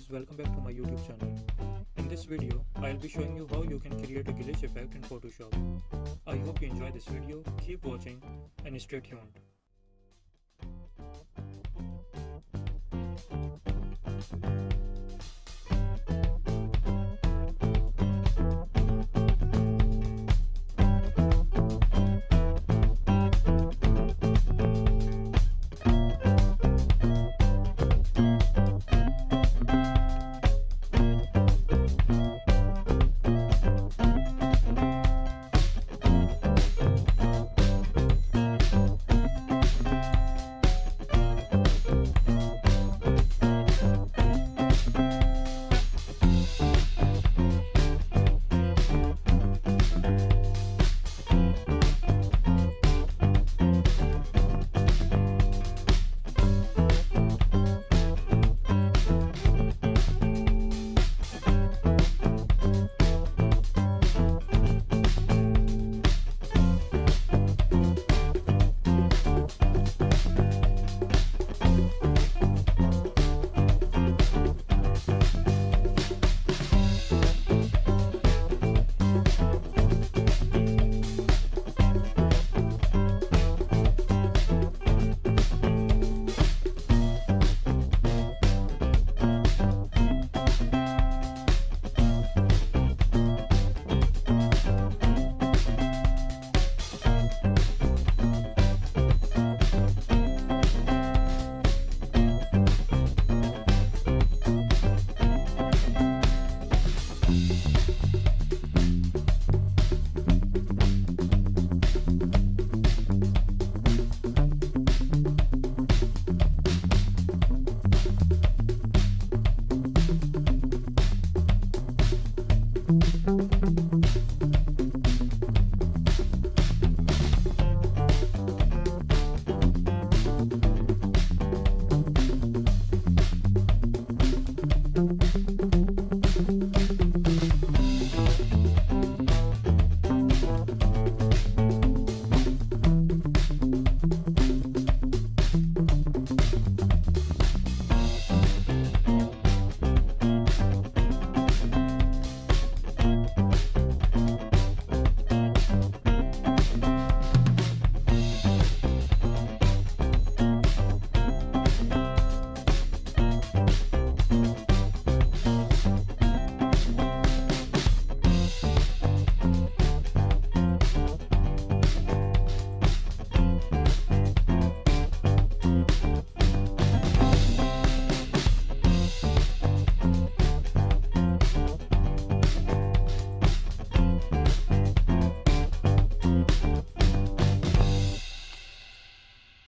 guys, welcome back to my YouTube channel. In this video, I'll be showing you how you can create a glitch effect in Photoshop. I hope you enjoy this video, keep watching and stay tuned.